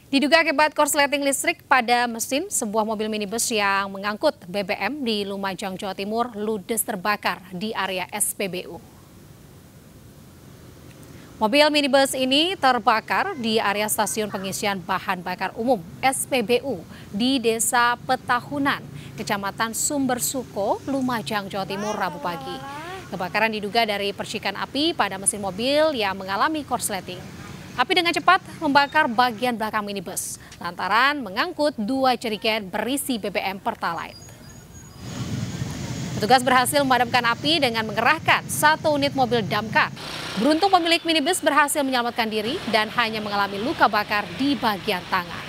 Diduga akibat korsleting listrik pada mesin sebuah mobil minibus yang mengangkut BBM di Lumajang, Jawa Timur ludes terbakar di area SPBU. Mobil minibus ini terbakar di area stasiun pengisian bahan bakar umum SPBU di Desa Petahunan, Kecamatan Sumbersuko, Lumajang, Jawa Timur, Rabu pagi. Kebakaran diduga dari percikan api pada mesin mobil yang mengalami korsleting. Api dengan cepat membakar bagian belakang minibus lantaran mengangkut 2 jerigen berisi BBM Pertalite. Petugas berhasil memadamkan api dengan mengerahkan 1 unit mobil damkar. Beruntung pemilik minibus berhasil menyelamatkan diri dan hanya mengalami luka bakar di bagian tangan.